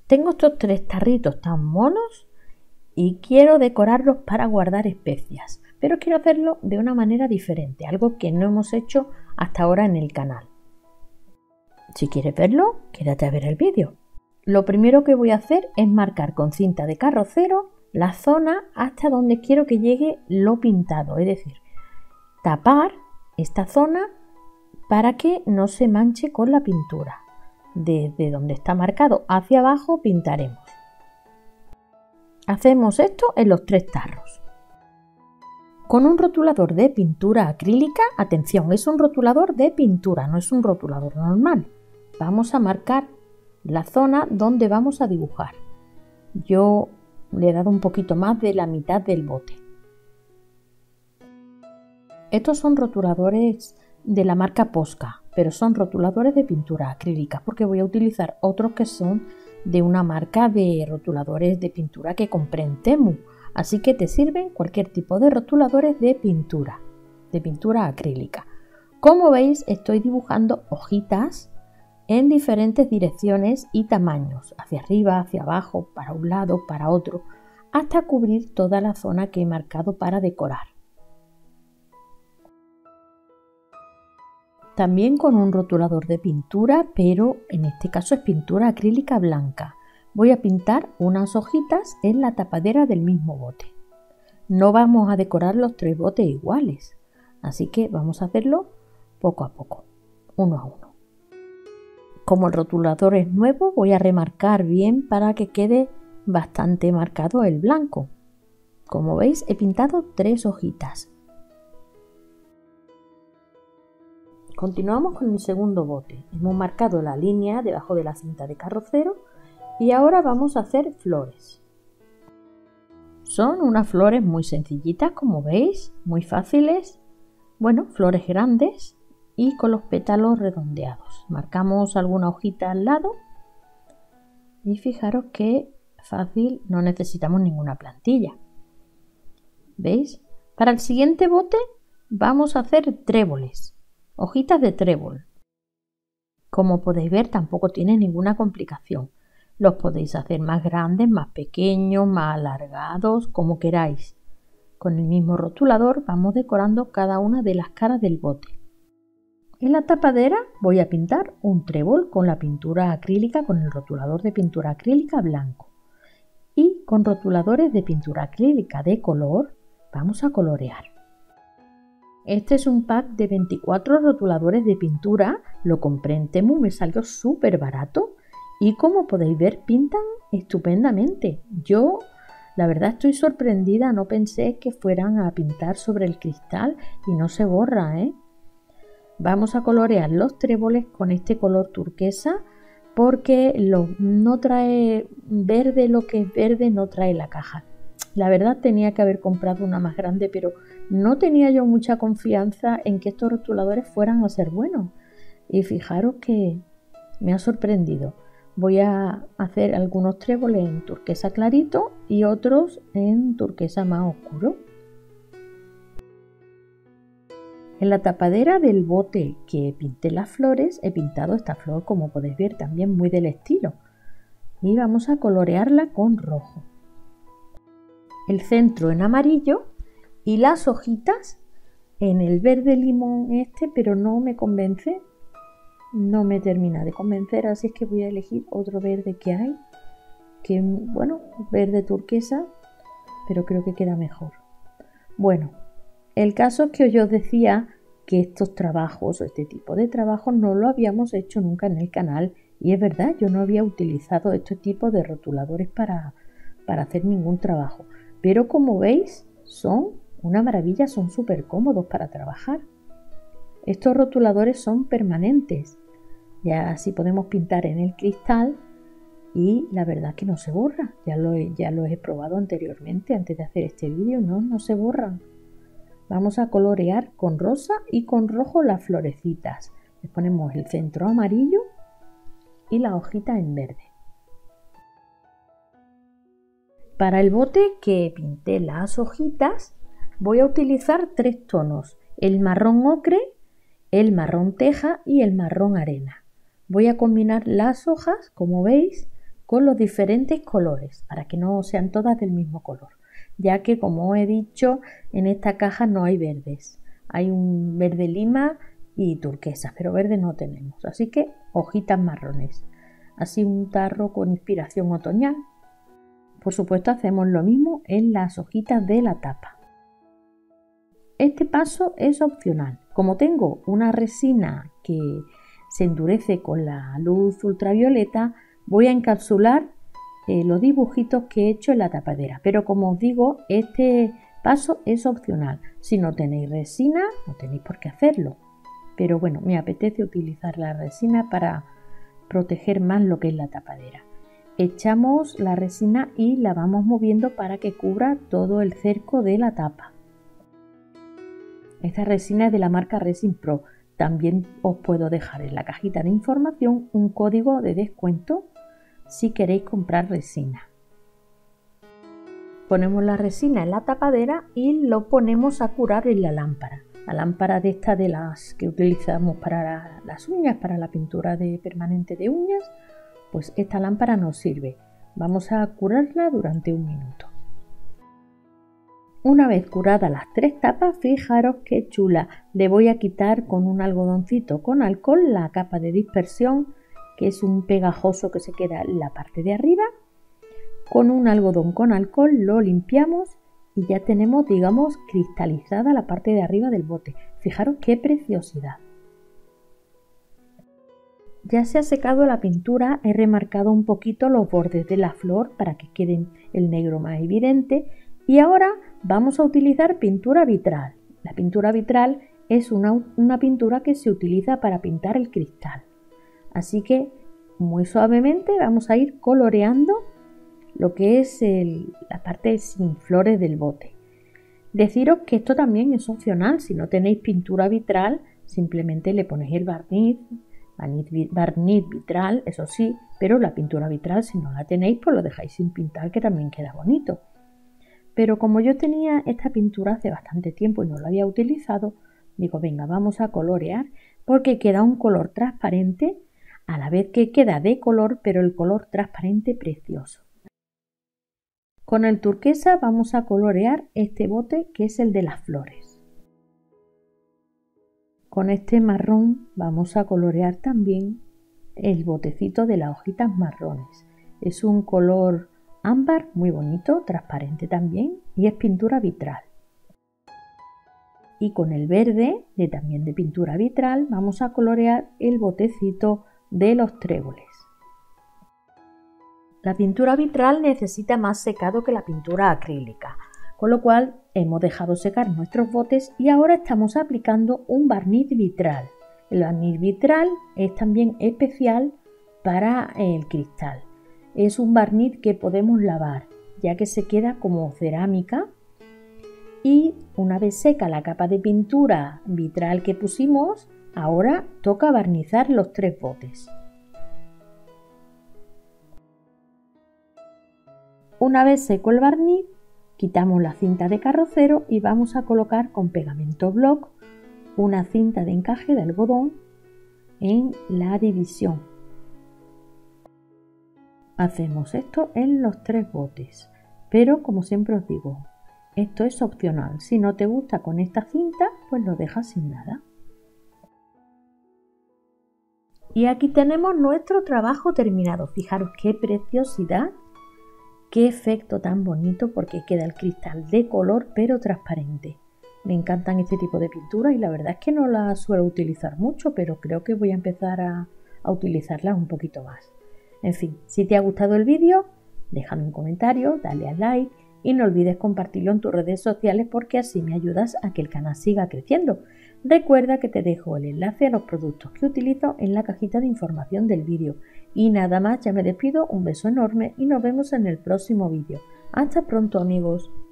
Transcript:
Tengo estos 3 tarritos tan monos y quiero decorarlos para guardar especias, pero quiero hacerlo de una manera diferente, algo que no hemos hecho hasta ahora en el canal. Si quieres verlo, quédate a ver el vídeo. Lo primero que voy a hacer es marcar con cinta de carrocero la zona hasta donde quiero que llegue lo pintado, es decir, tapar esta zona para que no se manche con la pintura. Desde donde está marcado hacia abajo pintaremos. Hacemos esto en los 3 tarros. Con un rotulador de pintura acrílica, atención, es un rotulador de pintura, no es un rotulador normal. Vamos a marcar la zona donde vamos a dibujar. Yo le he dado un poquito más de la mitad del bote. Estos son rotuladores de la marca Posca, pero son rotuladores de pintura acrílica porque voy a utilizar otros que son de una marca de rotuladores de pintura que compré en Temu. Así que te sirven cualquier tipo de rotuladores de pintura acrílica. Como veis, estoy dibujando hojitas en diferentes direcciones y tamaños, hacia arriba, hacia abajo, para un lado, para otro, hasta cubrir toda la zona que he marcado para decorar. También con un rotulador de pintura, pero en este caso es pintura acrílica blanca. Voy a pintar unas hojitas en la tapadera del mismo bote. No vamos a decorar los 3 botes iguales, así que vamos a hacerlo poco a poco, uno a uno. Como el rotulador es nuevo, voy a remarcar bien para que quede bastante marcado el blanco. Como veis, he pintado 3 hojitas. Continuamos con el segundo bote. Hemos marcado la línea debajo de la cinta de carrocero y ahora vamos a hacer flores. Son unas flores muy sencillitas, como veis, muy fáciles. Bueno, flores grandes y con los pétalos redondeados. Marcamos alguna hojita al lado y fijaros que fácil, no necesitamos ninguna plantilla. ¿Veis? Para el siguiente bote vamos a hacer tréboles. Hojitas de trébol. Como podéis ver, tampoco tiene ninguna complicación. Los podéis hacer más grandes, más pequeños, más alargados, como queráis. Con el mismo rotulador vamos decorando cada una de las caras del bote. En la tapadera voy a pintar un trébol con la pintura acrílica, con el rotulador de pintura acrílica blanco. Y con rotuladores de pintura acrílica de color vamos a colorear. Este es un pack de 24 rotuladores de pintura, lo compré en Temu, me salió súper barato y como podéis ver pintan estupendamente. Yo la verdad estoy sorprendida, no pensé que fueran a pintar sobre el cristal y no se borra, ¿eh? Vamos a colorear los tréboles con este color turquesa porque no trae verde, lo que es verde no trae la caja. La verdad tenía que haber comprado una más grande, pero no tenía yo mucha confianza en que estos rotuladores fueran a ser buenos. Y fijaros que me ha sorprendido. Voy a hacer algunos tréboles en turquesa clarito y otros en turquesa más oscuro. En la tapadera del bote que pinté las flores, he pintado esta flor, como podéis ver, también muy del estilo. Y vamos a colorearla con rojo. El centro en amarillo y las hojitas en el verde limón pero no me convence, no me termina de convencer, así es que voy a elegir otro verde que hay, que bueno, verde turquesa, pero creo que queda mejor. Bueno, el caso es que yo os decía que estos trabajos, este tipo de trabajos no lo habíamos hecho nunca en el canal y es verdad, yo no había utilizado este tipo de rotuladores para hacer ningún trabajo. Pero como veis, son una maravilla, son súper cómodos para trabajar. Estos rotuladores son permanentes. Ya así podemos pintar en el cristal y la verdad que no se borra. Ya lo he probado anteriormente, antes de hacer este vídeo, no se borran. Vamos a colorear con rosa y con rojo las florecitas. Les ponemos el centro amarillo y la hojita en verde. Para el bote que pinté las hojitas voy a utilizar 3 tonos, el marrón ocre, el marrón teja y el marrón arena. Voy a combinar las hojas, como veis, con los diferentes colores para que no sean todas del mismo color, ya que como he dicho en esta caja no hay verdes, hay un verde lima y turquesa, pero verde no tenemos, así que hojitas marrones, así un tarro con inspiración otoñal. Por supuesto hacemos lo mismo en las hojitas de la tapa. Este paso es opcional, como tengo una resina que se endurece con la luz ultravioleta, voy a encapsular los dibujitos que he hecho en la tapadera, pero como os digo, este paso es opcional. Si no tenéis resina, no tenéis por qué hacerlo, pero bueno, me apetece utilizar la resina para proteger más lo que es la tapadera. Echamos la resina y la vamos moviendo para que cubra todo el cerco de la tapa. Esta resina es de la marca Resin Pro. También os puedo dejar en la cajita de información un código de descuento si queréis comprar resina. Ponemos la resina en la tapadera y lo ponemos a curar en la lámpara. La lámpara de estas de las que utilizamos para las uñas, para la pintura permanente de uñas, pues esta lámpara nos sirve. Vamos a curarla durante 1 minuto. Una vez curadas las 3 tapas, fijaros qué chula. Le voy a quitar con un algodoncito con alcohol la capa de dispersión, que es un pegajoso que se queda en la parte de arriba. Con un algodón con alcohol lo limpiamos y ya tenemos, digamos, cristalizada la parte de arriba del bote. Fijaros qué preciosidad. Ya se ha secado la pintura, he remarcado un poquito los bordes de la flor para que quede el negro más evidente. Y ahora vamos a utilizar pintura vitral. La pintura vitral es una pintura que se utiliza para pintar el cristal. Así que muy suavemente vamos a ir coloreando lo que es la parte sin flores del bote. Deciros que esto también es opcional. Si no tenéis pintura vitral, simplemente le ponéis el barniz vitral, eso sí, pero la pintura vitral, si no la tenéis, pues lo dejáis sin pintar, que también queda bonito. Pero como yo tenía esta pintura hace bastante tiempo y no la había utilizado, digo, venga, vamos a colorear porque queda un color transparente, a la vez que queda de color, pero el color transparente precioso. Con el turquesa vamos a colorear este bote que es el de las flores. Con este marrón vamos a colorear también el botecito de las hojitas marrones. Es un color ámbar muy bonito, transparente también, y es pintura vitral. Y con el verde, también de pintura vitral, vamos a colorear el botecito de los tréboles. La pintura vitral necesita más secado que la pintura acrílica, con lo cual hemos dejado secar nuestros botes y ahora estamos aplicando un barniz vitral. El barniz vitral es también especial para el cristal. Es un barniz que podemos lavar, ya que se queda como cerámica, y una vez seca la capa de pintura vitral que pusimos, ahora toca barnizar los 3 botes. Una vez seco el barniz, quitamos la cinta de carrocero y vamos a colocar con pegamento block una cinta de encaje de algodón en la división. Hacemos esto en los 3 botes, pero como siempre os digo, esto es opcional. Si no te gusta con esta cinta, pues lo dejas sin nada. Y aquí tenemos nuestro trabajo terminado. Fijaros qué preciosidad, qué efecto tan bonito, porque queda el cristal de color pero transparente. Me encantan este tipo de pinturas y la verdad es que no las suelo utilizar mucho, pero creo que voy a empezar a utilizarlas un poquito más. En fin, si te ha gustado el vídeo, déjame un comentario, dale al like y no olvides compartirlo en tus redes sociales porque así me ayudas a que el canal siga creciendo. Recuerda que te dejo el enlace a los productos que utilizo en la cajita de información del vídeo. Y nada más, ya me despido, un beso enorme y nos vemos en el próximo vídeo. Hasta pronto, amigos.